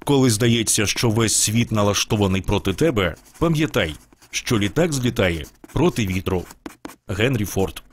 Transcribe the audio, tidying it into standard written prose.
Коли здається, що весь світ налаштований проти тебе, пам'ятай, що літак злітає проти вітру. Генрі Форд.